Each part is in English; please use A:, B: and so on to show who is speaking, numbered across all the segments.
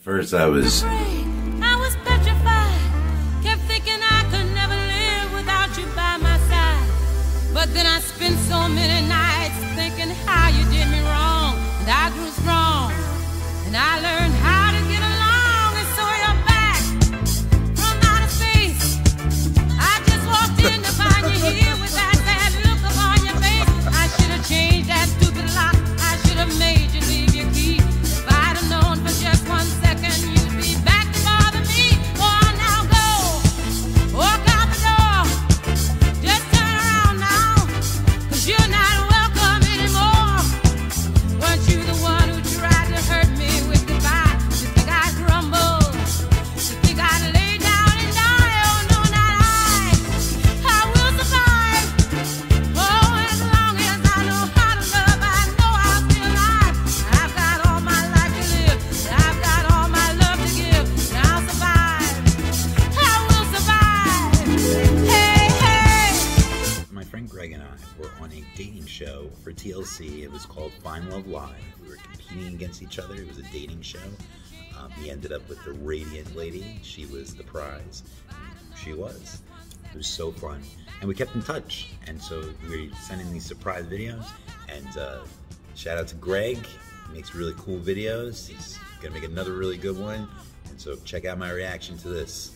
A: First I was
B: petrified, kept thinking I could never live without you by my side. But then I spent so many nights thinking how you did me wrong, and I grew strong, and I learned how to get along. And so you're back from outer space. I just walked in to find you here with that sad look upon your face. I should have changed that stupid lock. I should have made you leave your key. If I'd have known for just 1 second you'd be back to bother me. Oh, now go, walk out the door, just turn around now, 'cause you're not welcome anymore. Weren't you the one who tried to hurt me with goodbye? You think I'd crumble? You think I'd lay down and die? Oh no, not I will survive. Oh, as long as I know how to love, I know I'll be alive. I've got all my life to live, I've got all my love to give, and I'll survive. I will survive. Hey, hey.
A: my friend Greg and I were on a dating show for TLC. It was called Find Love Live. We were competing against each other. It was a dating show. We ended up with the Radiant Lady. She was the prize. She was. It was so fun. And we kept in touch. And so we were sending these surprise videos. And shout out to Greg. He makes really cool videos. He's going to make another really good one. And so check out my reaction to this.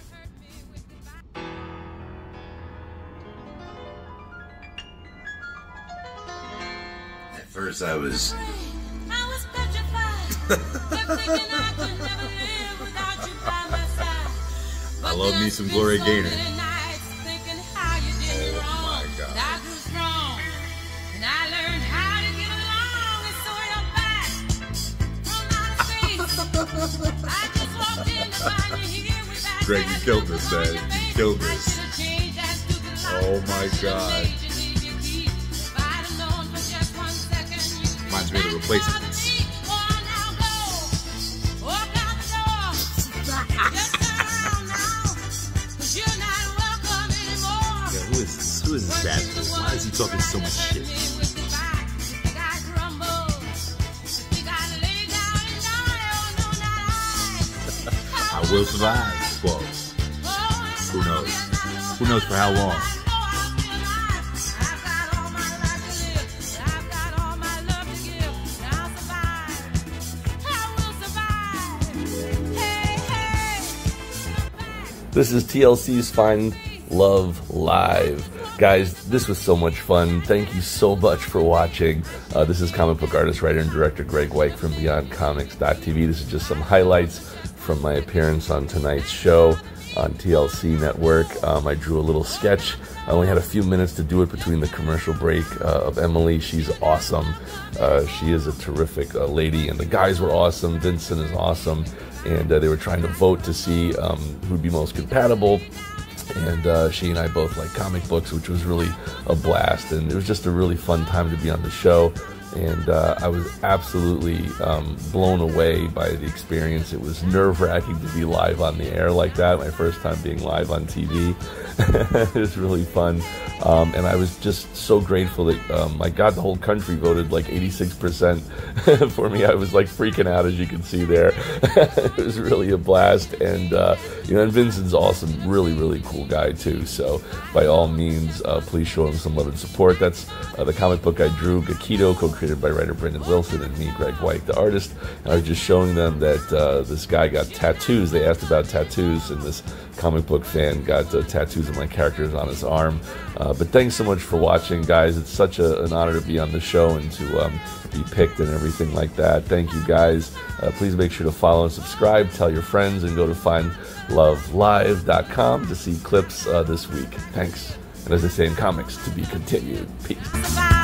A: At first I was
B: petrified, kept thinking I could never live without you by my side.
A: I love me some Gloria Gaynor.
B: Oh
A: my God.
B: I grew strong, and I learned how to get along, and so you're back from outer space. I just walked in to find you here with that
A: Greg, you killed this, man. You killed this. Oh my God. Reminds me of The Replacements. Who is this bad boy? Why is he talking so much shit? I will survive. Well, who knows? Who knows for how long?
C: This is TLC's Find Love Live. Guys, this was so much fun. Thank you so much for watching. This is comic book artist, writer, and director Greg Weick from BeyondComics.tv. This is just some highlights from my appearance on tonight's show on TLC Network. I drew a little sketch. I only had a few minutes to do it between the commercial break of Emily. She's awesome. She is a terrific lady, and the guys were awesome. Vincent is awesome. And they were trying to vote to see who'd be most compatible. And she and I both like comic books, which was really a blast. And it was just a really fun time to be on the show. And I was absolutely blown away by the experience. It was nerve-wracking to be live on the air like that. My first time being live on TV. It was really fun. And I was just so grateful that, my God, the whole country voted like 86% for me. I was like freaking out, as you can see there. It was really a blast. And, you know, and Vincent's awesome. Really, really cool guy, too. So, by all means, please show him some love and support. That's the comic book I drew, Gakito, co-created by writer Brendan Wilson and me, Greg Weick, the artist. And I was just showing them that this guy got tattoos. They asked about tattoos, and this comic book fan got tattoos of my characters on his arm. But thanks so much for watching, guys. It's such an honor to be on the show and to be picked and everything like that. Thank you, guys. Please make sure to follow and subscribe, tell your friends, and go to findlovelive.com to see clips this week. Thanks. And as I say in comics, to be continued. Peace.